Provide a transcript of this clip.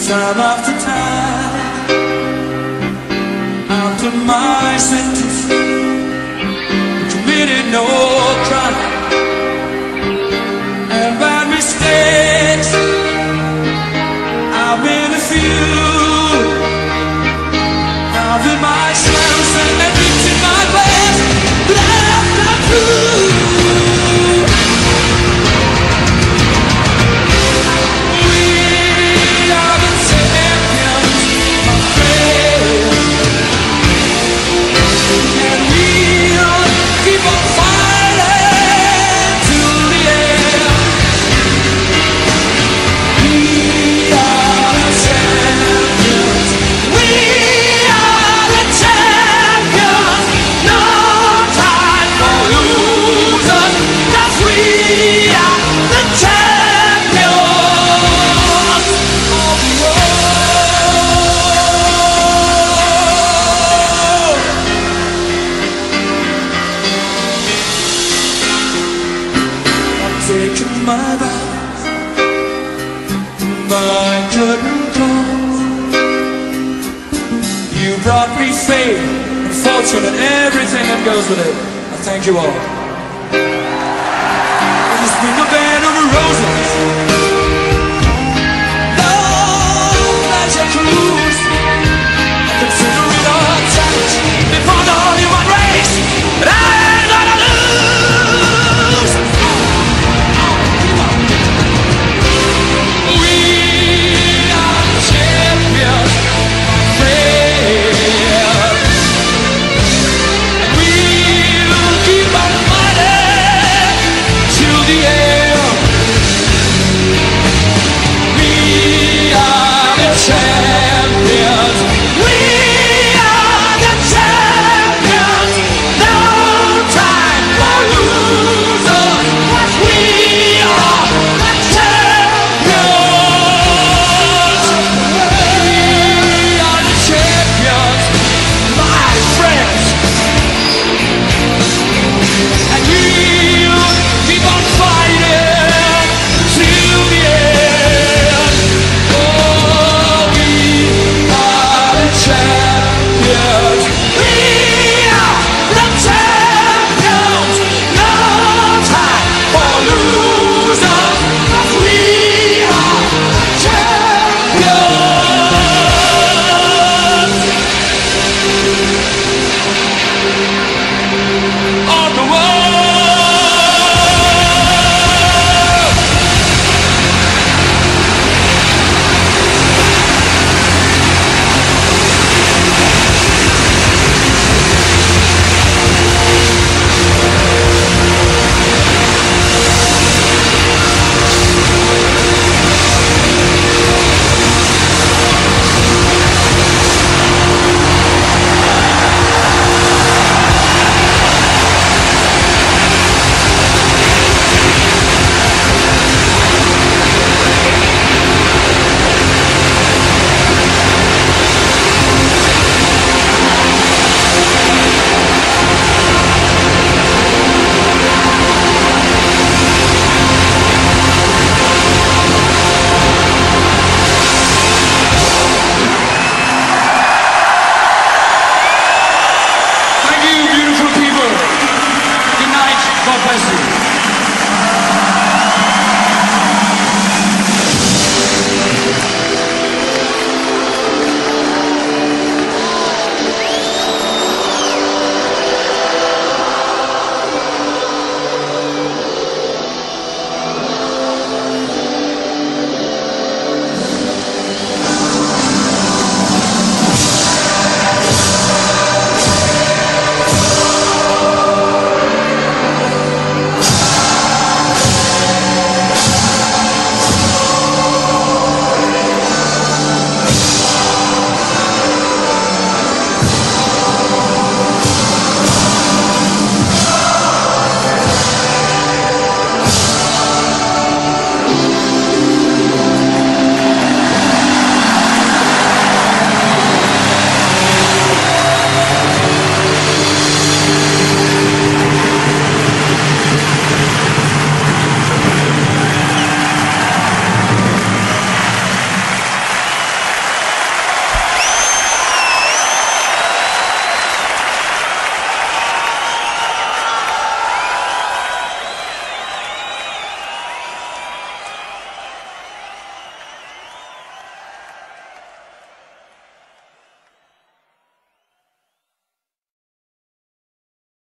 time after time, after my sentence, committed no crime and bad mistakes. I've been a few, I've been my slams and been in my past, but I'm not through. Taking my vows, my curtain calls. You brought me fame and fortune and everything that goes with it. I thank you all. It's been a band of roses.